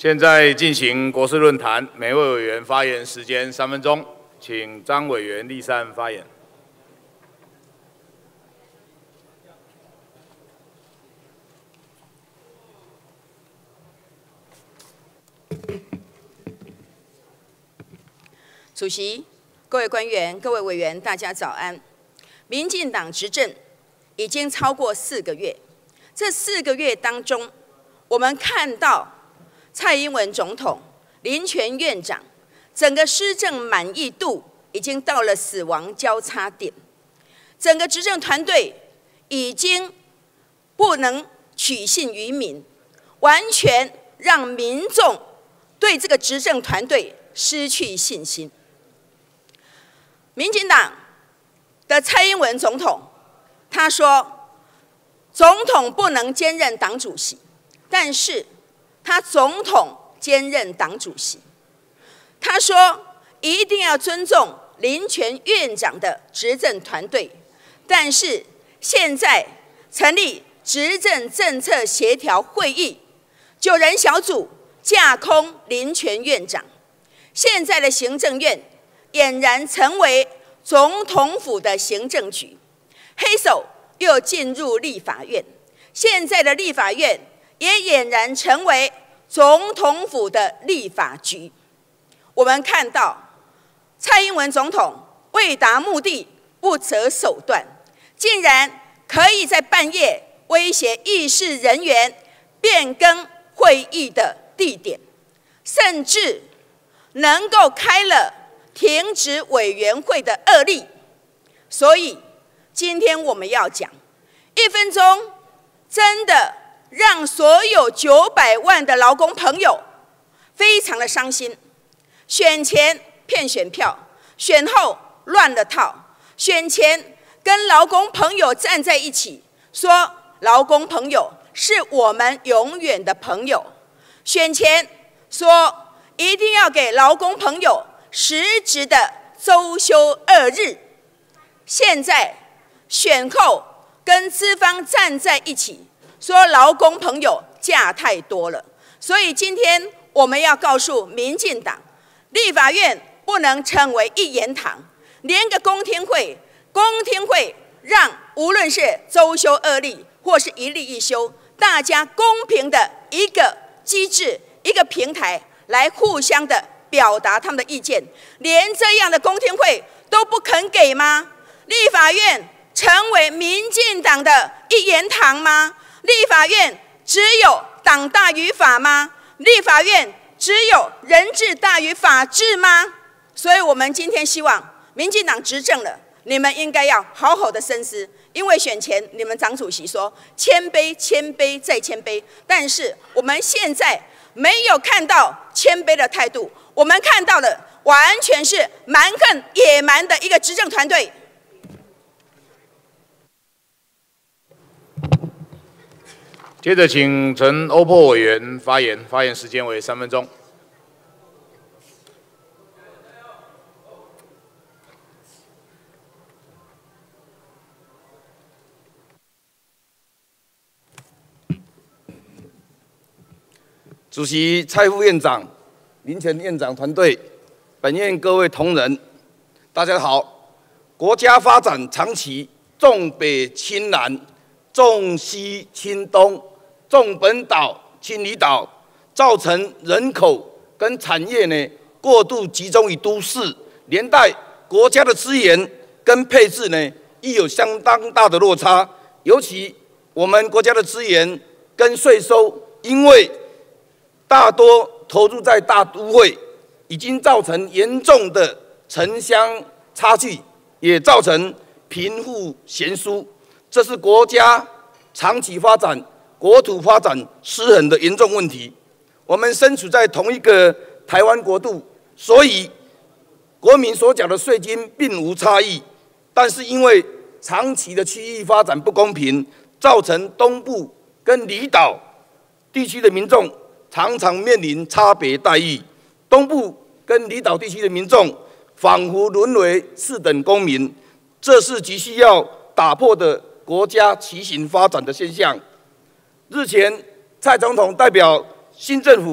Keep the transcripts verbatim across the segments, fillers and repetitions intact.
现在进行国事论坛，每位委员发言时间三分钟，请张委员立善发言。 主席、各位官员、各位委员，大家早安。民进党执政已经超过四个月，这四个月当中，我们看到蔡英文总统、林全院长整个施政满意度已经到了死亡交叉点，整个执政团队已经不能取信于民，完全让民众对这个执政团队失去信心。民进党的蔡英文总统他说，总统不能兼任党主席，但是他总统兼任党主席。他说一定要尊重林全院长的执政团队，但是现在成立执政政策协调会议，九人小组架空林全院长，现在的行政院俨然成为总统府的行政局，黑手又进入立法院，现在的立法院也俨然成为总统府的立法局。我们看到蔡英文总统为达目的不择手段，竟然可以在半夜威胁议事人员变更会议的地点，甚至能够开了停止委员会的恶例。所以今天我们要讲，一分钟真的让所有九百万的劳工朋友非常的伤心。选前骗选票，选后乱了套。选前跟劳工朋友站在一起，说劳工朋友是我们永远的朋友。选前说一定要给劳工朋友实质的周休二日，现在选后跟资方站在一起，说劳工朋友假太多了。所以今天我们要告诉民进党，立法院不能成为一言堂，连个公听会，公听会让无论是周休二例或是一例一休，大家公平的一个机制、一个平台来互相的表达他们的意见，连这样的公听会都不肯给吗？立法院成为民进党的一言堂吗？立法院只有党大于法吗？立法院只有人治大于法治吗？所以我们今天希望民进党执政了，你们应该要好好的深思，因为选前你们党主席说谦卑、谦卑再谦卑，但是我们现在没有看到谦卑的态度，我们看到的完全是蛮横野蛮的一个执政团队。 接着请陈欧珀委员发言，发言时间为三分钟。 主席蔡副院长、林全院长团队，本院各位同仁，大家好。国家发展长期重北轻南、重西轻东、重本岛轻离岛，造成人口跟产业呢过度集中于都市，连带国家的资源跟配置呢亦有相当大的落差。尤其我们国家的资源跟税收，因为大多投入在大都会，已经造成严重的城乡差距，也造成贫富悬殊，这是国家长期发展、国土发展失衡的严重问题。我们身处在同一个台湾国度，所以国民所缴的税金并无差异，但是因为长期的区域发展不公平，造成东部跟离岛地区的民众常常面临差别待遇，东部跟离岛地区的民众仿佛沦为次等公民，这是急需要打破的国家畸形发展的现象。日前，蔡总统代表新政府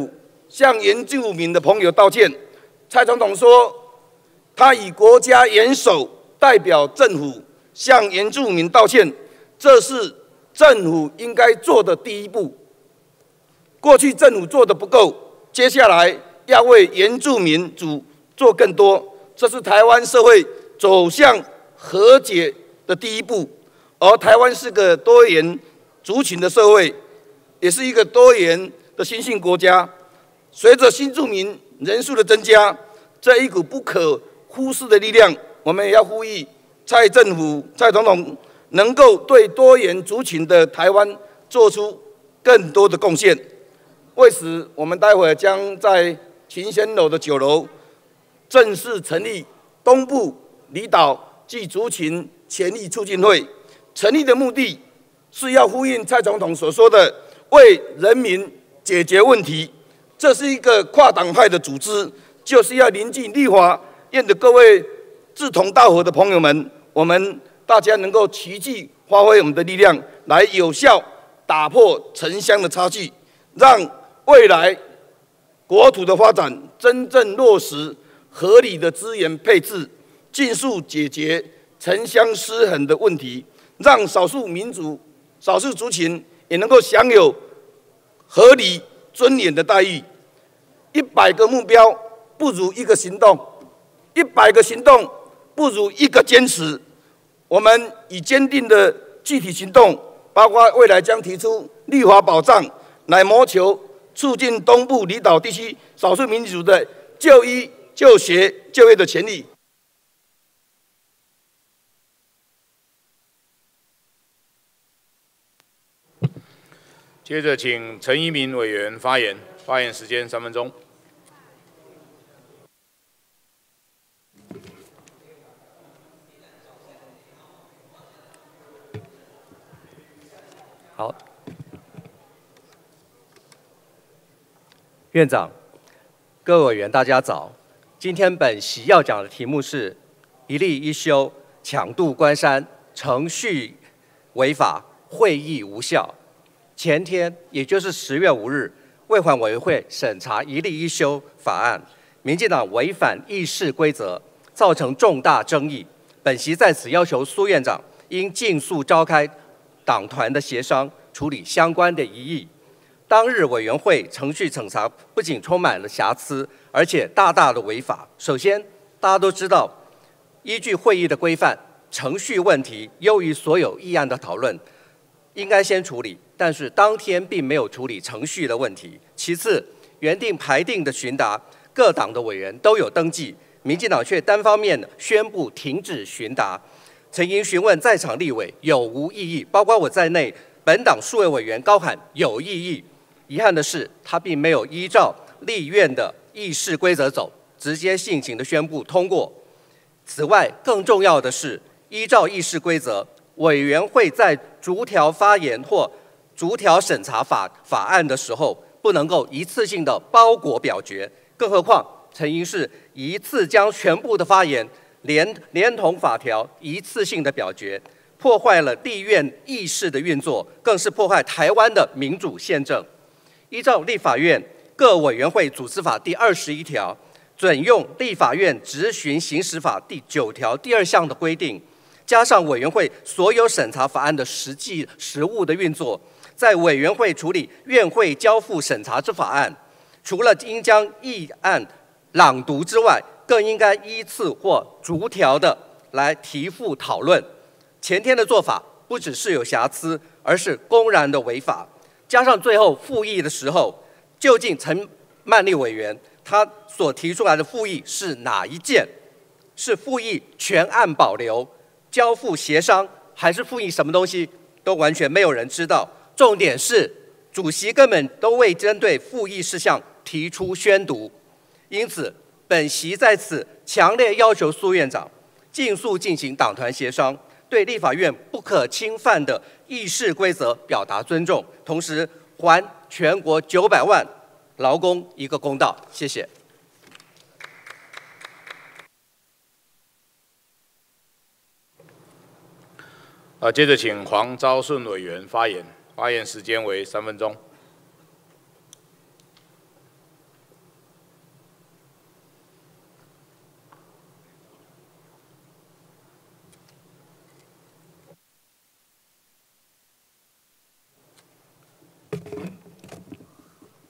向原住民的朋友道歉。蔡总统说，他以国家元首代表政府向原住民道歉，这是政府应该做的第一步。过去政府做的不够，接下来要为原住民族做更多，这是台湾社会走向和解的第一步。而台湾是个多元族群的社会，也是一个多元的新兴国家。随着新住民人数的增加，这一股不可忽视的力量，我们也要呼吁蔡政府、蔡总统能够对多元族群的台湾做出更多的贡献。为此，我们待会将在勤贤楼的九楼正式成立东部离岛及族群权益促进会。成立的目的是要呼应蔡总统所说的“为人民解决问题”，这是一个跨党派的组织，就是要临近立法院的各位志同道合的朋友们，我们大家能够齐聚发挥我们的力量，来有效打破城乡的差距，让未来国土的发展真正落实合理的资源配置，尽速解决城乡失衡的问题，让少数民族、少数族群也能够享有合理尊严的待遇。一百个目标不如一个行动，一百个行动不如一个坚持。我们以坚定的具体行动，包括未来将提出立法保障，来谋求促进东部离岛地区少数民族的就医、就学、就业的权利。 接着，请陈一鸣委员发言，发言时间三分钟。 好，院长、各位委员，大家早。今天本席要讲的题目是“一例一休，强渡关山，程序违法，会议无效”。前天，也就是十月五日，卫环委员会审查一例一休法案，民进党违反议事规则，造成重大争议。本席在此要求苏院长应尽速召开党团的协商，处理相关的疑义。当日委员会程序审查不仅充满了瑕疵，而且大大的违法。首先，大家都知道，依据会议的规范，程序问题优于所有议案的讨论，应该先处理。但是当天并没有处理程序的问题。其次，原定排定的询答，各党的委员都有登记，民进党却单方面宣布停止询答。曾经询问在场立委有无异议，包括我在内，本党数位委员高喊有异议。遗憾的是，他并没有依照立院的议事规则走，直接性情的宣布通过。此外，更重要的是，依照议事规则，委员会在逐条发言或逐条审查法法案的时候，不能够一次性的包裹表决，更何况陈英是一次将全部的发言连连同法条一次性的表决，破坏了立院议事的运作，更是破坏台湾的民主宪政。依照立法院各委员会组织法第二十一条，准用立法院质询行使法第九条第二项的规定，加上委员会所有审查法案的实际实务的运作，在委员会处理院会交付审查之法案，除了应将议案朗读之外，更应该依次或逐条的来提复讨论。前天的做法不只是有瑕疵，而是公然的违法。加上最后复议的时候，究竟陈曼丽委员他所提出来的复议是哪一件？是复议全案保留、交付协商，还是复议什么东西？都完全没有人知道。重点是，主席根本都未针对复议事项提出宣读。因此，本席在此强烈要求苏院长尽速进行党团协商，对立法院不可侵犯的议事规则表达尊重，同时还全国九百万劳工一个公道。谢谢。 啊，接着请黄昭顺委员发言，发言时间为三分钟。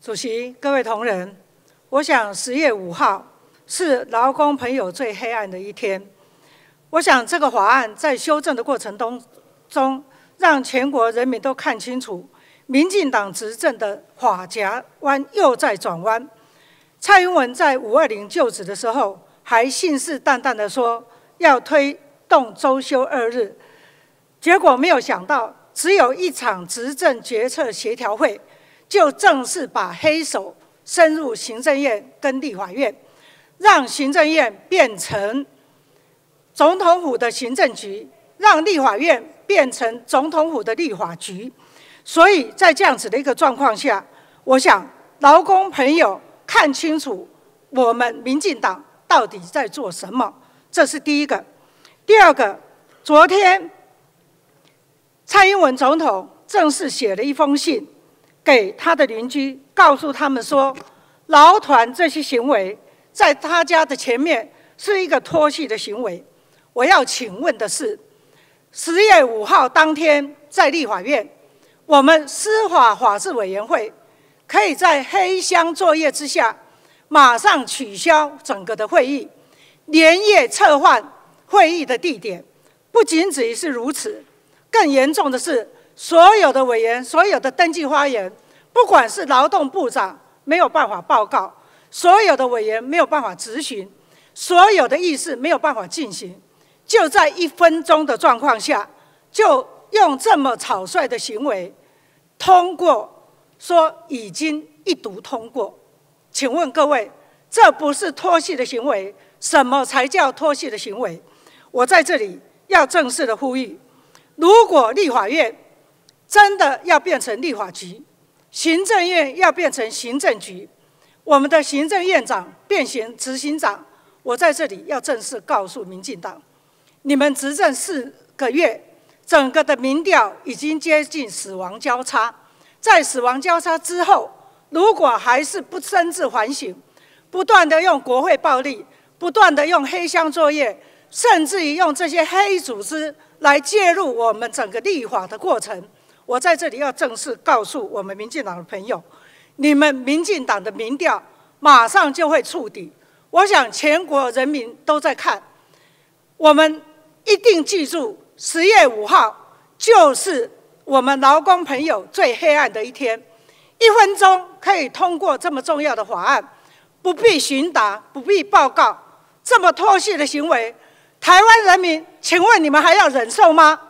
主席、各位同仁，我想十月五号是劳工朋友最黑暗的一天。我想这个法案在修正的过程中，中让全国人民都看清楚，民进党执政的法夹弯又在转弯。蔡英文在五二零就职的时候，还信誓旦旦地说要推动周休二日，结果没有想到，只有一场执政决策协调会，就正式把黑手伸入行政院跟立法院，让行政院变成总统府的行政局，让立法院变成总统府的立法局。所以在这样子的一个状况下，我想劳工朋友看清楚我们民进党到底在做什么，这是第一个。第二个，昨天蔡英文总统正式写了一封信给他的邻居，告诉他们说，劳团这些行为在他家的前面是一个脱序的行为。我要请问的是，十月五号当天在立法院，我们司法法制委员会可以在黑箱作业之下，马上取消整个的会议，连夜撤换会议的地点。不仅只是如此，更严重的是，所有的委员、所有的登记发言，不管是劳动部长没有办法报告，所有的委员没有办法质询，所有的议事没有办法进行。就在一分钟的状况下，就用这么草率的行为通过，说已经一读通过。请问各位，这不是脱序的行为，什么才叫脱序的行为？我在这里要正式的呼吁，如果立法院真的要变成立法局，行政院要变成行政局，我们的行政院长变成执行长，我在这里要正式告诉民进党，你们执政四个月，整个的民调已经接近死亡交叉。在死亡交叉之后，如果还是不深自反省，不断的用国会暴力，不断的用黑箱作业，甚至于用这些黑组织来介入我们整个立法的过程，我在这里要正式告诉我们民进党的朋友，你们民进党的民调马上就会触底。我想全国人民都在看，我们一定记住，十月五号就是我们劳工朋友最黑暗的一天。一分钟可以通过这么重要的法案，不必询答，不必报告，这么脱序的行为，台湾人民，请问你们还要忍受吗？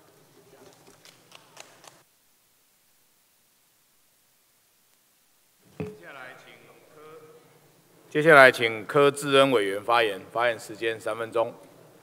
接下来请柯志恩委员发言，发言时间三分钟。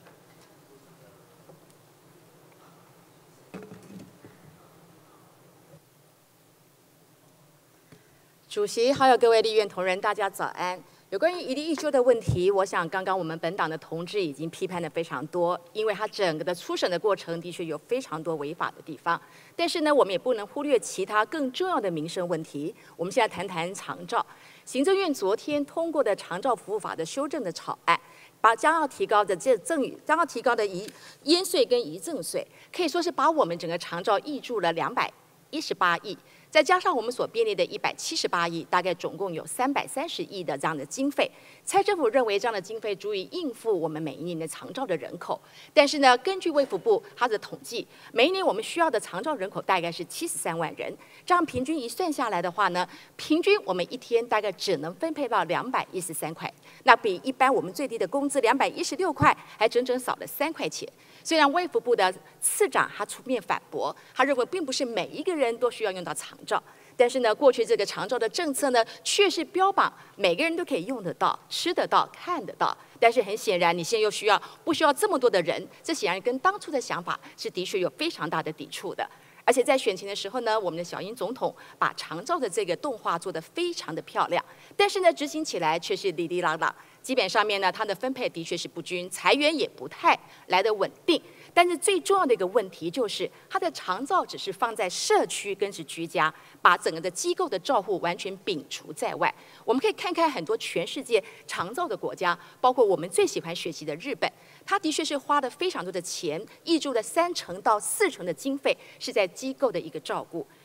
主席，还有各位立院同仁，大家早安。有关于一例一休的问题，我想刚刚我们本党的同志已经批判的非常多，因为它整个的初审的过程的确有非常多违法的地方。但是呢，我们也不能忽略其他更重要的民生问题。我们现在谈谈长照。行政院昨天通过的长照服务法的修正的草案，把将要提高的这赠与、将要提高的遗烟税跟遗赠税，可以说是把我们整个长照挹注了两百一十八亿。再加上我们所编列的一百七十八亿，大概总共有三百三十亿的这样的经费。蔡政府认为这样的经费足以应付我们每一年的长照的人口。但是呢，根据卫福部它的统计，每一年我们需要的长照人口大概是七十三万人。这样平均一算下来的话呢，平均我们一天大概只能分配到两百一十三块，那比一般我们最低的工资两百一十六块还整整少了三块钱。虽然卫福部的次长他出面反驳，他认为并不是每一个人都需要用到长照，但是呢，过去这个长照的政策呢，确实标榜每个人都可以用得到、吃得到、看得到。但是很显然，你现在又需要不需要这么多的人？这显然跟当初的想法是的确有非常大的抵触的。而且在选前的时候呢，我们的小英总统把长照的这个动画做得非常的漂亮，但是呢，执行起来却是哩哩啦啦。基本上面呢，它的分配的确是不均，财源也不太来得稳定。但是最重要的一个问题就是，它的长照只是放在社区跟是居家，把整个的机构的照护完全摒除在外。我们可以看看很多全世界长照的国家，包括我们最喜欢学习的日本，它的确是花了非常多的钱，挹注了三成到四成的经费是在机构的一个照顾。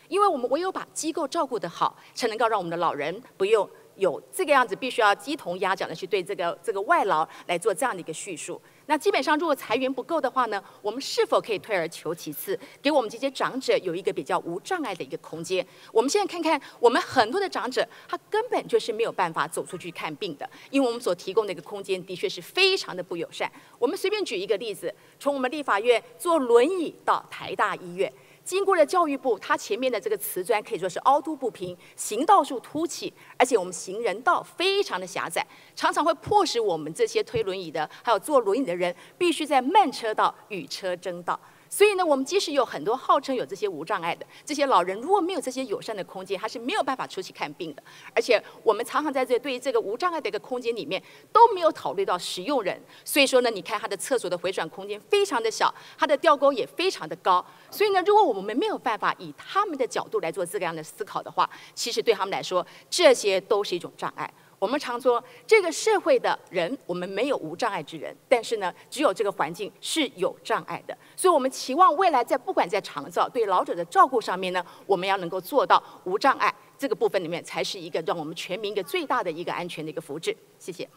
因为我们唯有把机构照顾得好，才能够让我们的老人不用有这个样子，必须要鸡同鸭讲的去对这个这个外劳来做这样的一个叙述。那基本上，如果财源不够的话呢，我们是否可以退而求其次，给我们这些长者有一个比较无障碍的一个空间？我们现在看看，我们很多的长者，他根本就是没有办法走出去看病的，因为我们所提供的一个空间的确是非常的不友善。我们随便举一个例子，从我们立法院坐轮椅到台大医院。经过了教育部，它前面的这个瓷砖可以说是凹凸不平，行道树凸起，而且我们行人道非常的狭窄，常常会迫使我们这些推轮椅的，还有坐轮椅的人，必须在慢车道与车争道。所以呢，我们即使有很多号称有这些无障碍的这些老人，如果没有这些友善的空间，他是没有办法出去看病的。而且我们常常在这对于这个无障碍的一个空间里面都没有考虑到使用人。所以说呢，你看他的厕所的回转空间非常的小，它的吊钩也非常的高。所以呢，如果我们没有办法以他们的角度来做这个样的思考的话，其实对他们来说，这些都是一种障碍。我们常说，这个社会的人，我们没有无障碍之人，但是呢，只有这个环境是有障碍的。所以，我们期望未来在不管在长照对老者的照顾上面呢，我们要能够做到无障碍这个部分里面，才是一个让我们全民一个最大的一个安全的一个福祉。谢谢。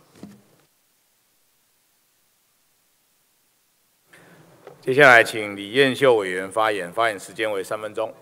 接下来，请李彦秀委员发言，发言时间为三分钟。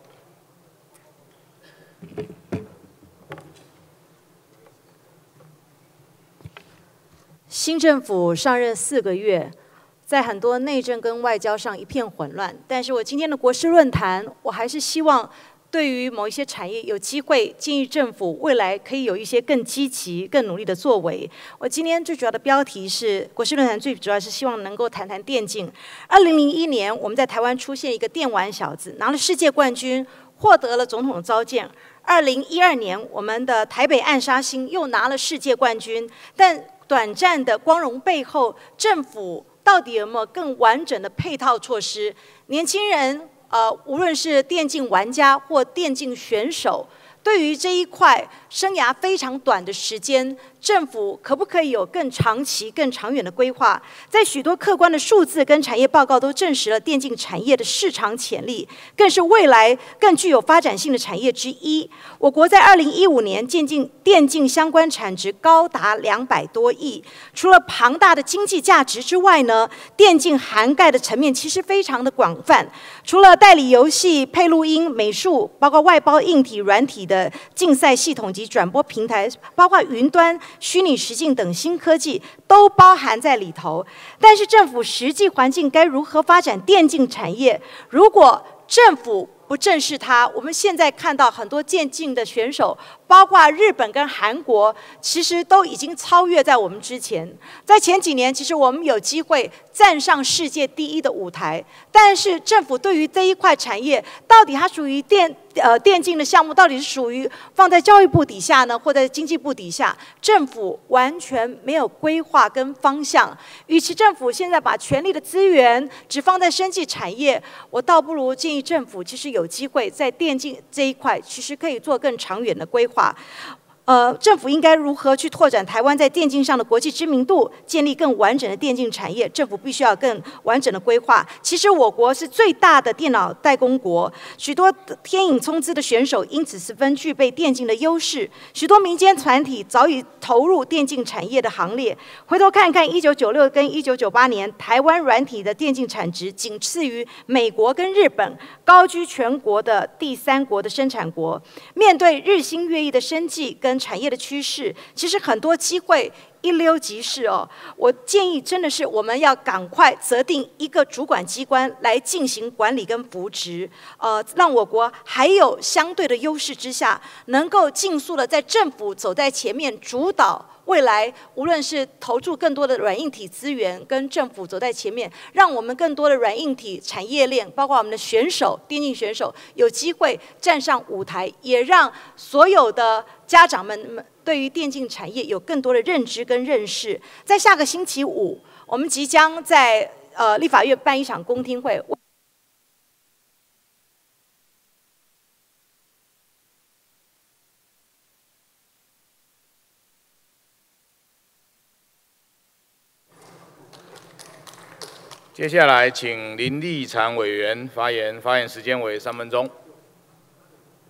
新政府上任四个月，在很多内政跟外交上一片混乱。但是我今天的国事论坛，我还是希望对于某一些产业有机会，建议政府未来可以有一些更积极、更努力的作为。我今天最主要的标题是国事论坛，最主要是希望能够谈谈电竞。二零零一年，我们在台湾出现一个电玩小子，拿了世界冠军，获得了总统的召见。二零一二年，我们的台北暗杀星又拿了世界冠军，但短暂的光荣背后，政府到底有没有更完整的配套措施？年轻人，呃，无论是电竞玩家或电竞选手，对于这一块生涯非常短的时间，政府可不可以有更长期、更长远的规划？在许多客观的数字跟产业报告都证实了电竞产业的市场潜力，更是未来更具有发展性的产业之一。我国在二零一五年电竞电竞相关产值高达两百多亿。除了庞大的经济价值之外呢，电竞涵盖的层面其实非常的广泛。除了代理游戏、配录音、美术，包括外包硬体、软体的竞赛系统及转播平台，包括云端、虚拟实境等新科技都包含在里头。但是政府实际环境该如何发展电竞产业？如果政府不正视它，我们现在看到很多电竞的选手，包括日本跟韩国，其实都已经超越在我们之前。在前几年，其实我们有机会站上世界第一的舞台，但是政府对于这一块产业，到底它属于电呃电竞的项目，到底是属于放在教育部底下呢，或者经济部底下？政府完全没有规划跟方向。与其政府现在把全力的资源只放在生技产业，我倒不如建议政府其实有机会在电竞这一块，其实可以做更长远的规划。呃，政府应该如何去拓展台湾在电竞上的国际知名度，建立更完整的电竞产业？政府必须要更完整的规划。其实我国是最大的电脑代工国，许多天影冲刺的选手因此十分具备电竞的优势。许多民间团体早已投入电竞产业的行列。回头看看一九九六跟一九九八年，台湾软体的电竞产值仅次于美国跟日本，高居全国的第三国的生产国。面对日新月异的生技跟产业的趋势，其实很多机会一溜即逝哦。我建议真的是我们要赶快择定一个主管机关来进行管理跟扶植，呃，让我国还有相对的优势之下，能够尽速的在政府走在前面主导。未来无论是投注更多的软硬体资源，跟政府走在前面，让我们更多的软硬体产业链，包括我们的选手、电竞选手有机会站上舞台，也让所有的家长们对于电竞产业有更多的认知跟认识。在下个星期五，我们即将在呃立法院办一场公听会。 接下来，请林立产委员发言，发言时间为三分钟。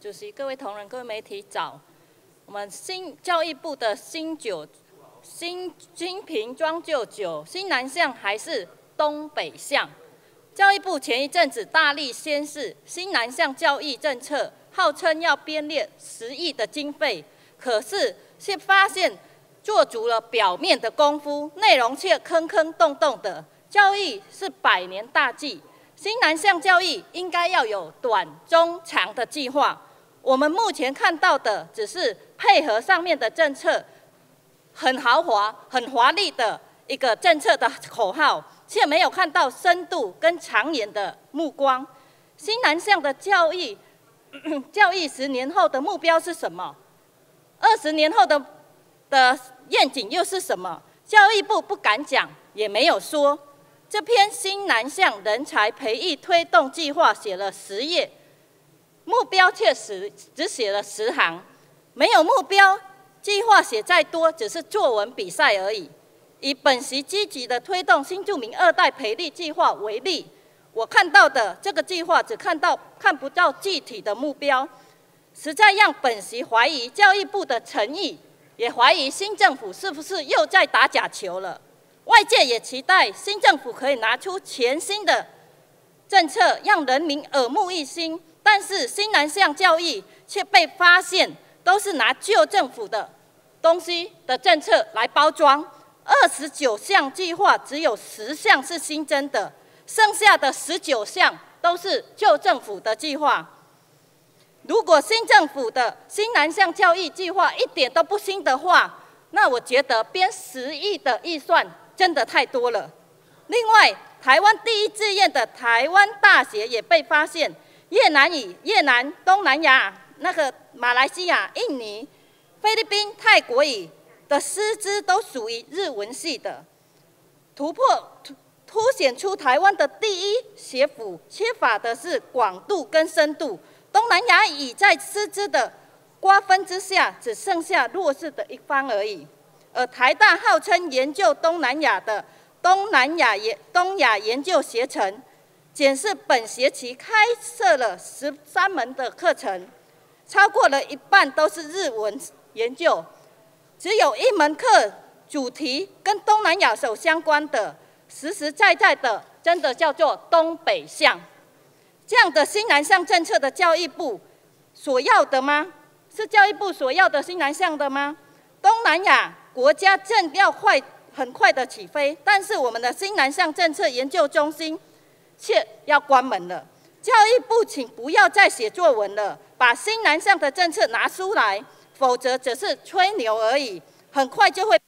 主席、各位同仁、各位媒体早。我们新教育部的新九新新瓶装旧酒，新南向还是东北向？教育部前一阵子大力宣示新南向教育政策，号称要编列十亿的经费，可是却发现做足了表面的功夫，内容却坑坑洞洞的。教育是百年大计，新南向教育应该要有短、中、长的计划。我们目前看到的只是配合上面的政策，很豪华、很华丽的一个政策的口号，却没有看到深度跟长远的目光。新南向的教育，教育十年后的目标是什么？二十年后的的愿景又是什么？教育部不敢讲，也没有说。这篇新南向人才培育推动计划写了十页。目标确实只写了十行，没有目标，计划写再多只是作文比赛而已。以本席积极的推动新住民二代培力计划为例，我看到的这个计划只看到看不到具体的目标，实在让本席怀疑教育部的诚意，也怀疑新政府是不是又在打假球了。外界也期待新政府可以拿出全新的政策，让人民耳目一新。但是新南向教育却被发现都是拿旧政府的东西的政策来包装，二十九项计划只有十项是新增的，剩下的十九项都是旧政府的计划。如果新政府的新南向教育计划一点都不新的话，那我觉得编十亿的预算真的太多了。另外，台湾第一志愿的台湾大学也被发现。越南语、越南、东南亚、那个马来西亚、印尼、菲律宾、泰国语的师资都属于日文系的，突破突凸显出台湾的第一学府缺乏的是广度跟深度。东南亚语在师资的瓜分之下，只剩下弱势的一方而已。而台大号称研究东南亚的东南亚研东亚研究学程。检视本学期开设了十三门的课程，超过了一半都是日文研究，只有一门课主题跟东南亚有相关的，实实在在的，真的叫做东北向。这样的新南向政策的教育部所要的吗？是教育部所要的新南向的吗？东南亚国家正要快很快的起飞，但是我们的新南向政策研究中心却要关门了。教育部请不要再写作文了，把新南向的政策拿出来，否则只是吹牛而已，很快就会。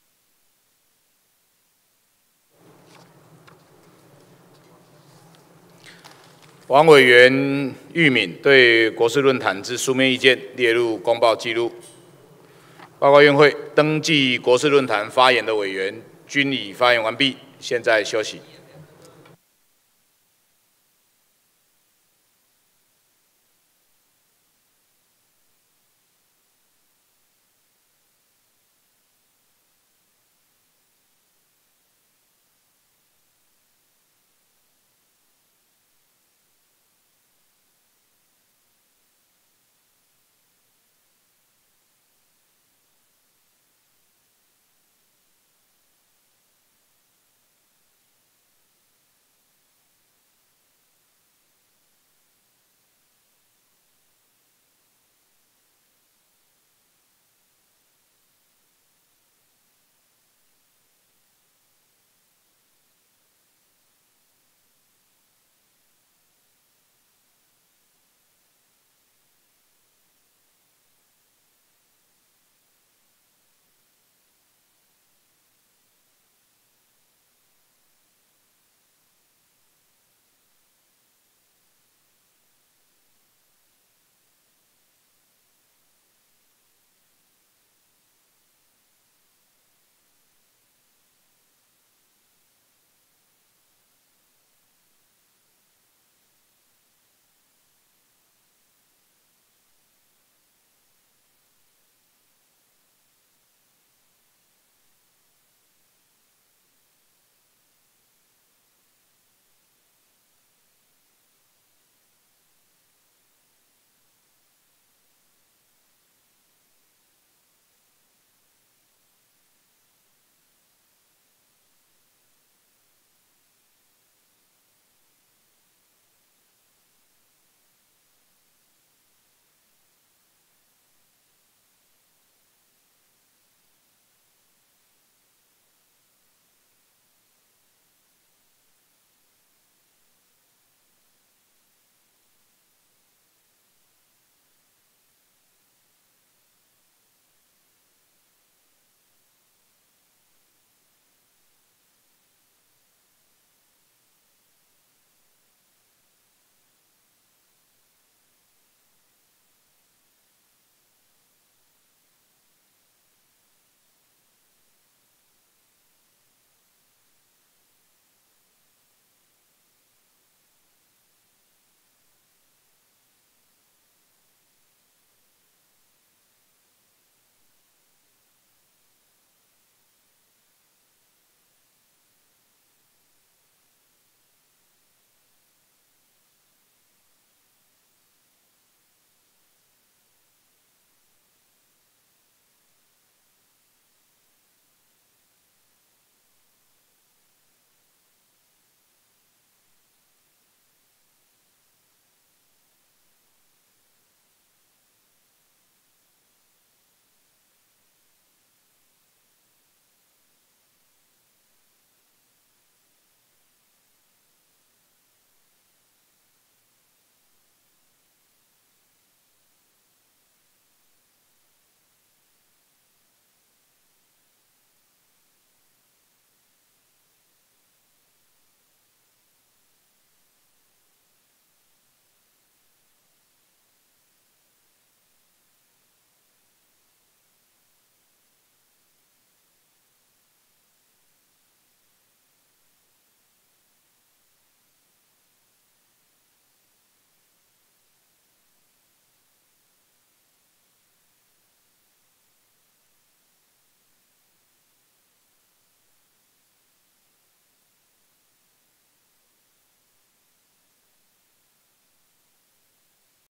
王委员玉敏对国事论坛之书面意见列入公报记录。报告院会登记国事论坛发言的委员均已发言完毕，现在休息。